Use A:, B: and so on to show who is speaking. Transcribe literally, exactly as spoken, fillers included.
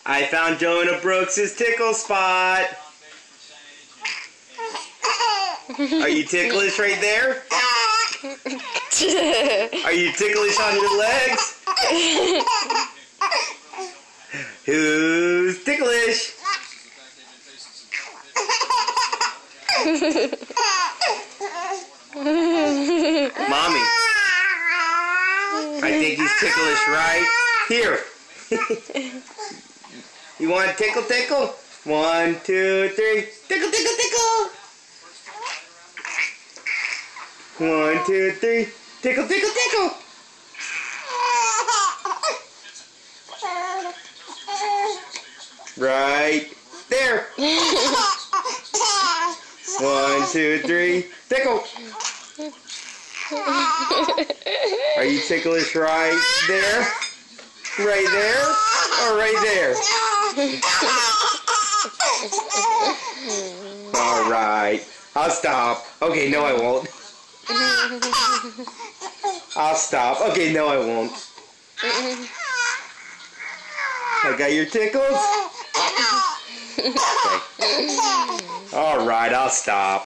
A: I found Jonah Brooks' tickle spot. Are you ticklish right there? Are you ticklish on your legs? Who's ticklish? Mommy. I think he's ticklish right here. You want to tickle tickle? One, two, three. Tickle tickle tickle. One, two, three. Tickle tickle tickle. Right there. One, two, three. Tickle. Are you ticklish right there? Right there? Or right there? Alright. I'll stop. Okay, no I won't. I'll stop. Okay, no I won't. I got your tickles? Okay. Alright, I'll stop.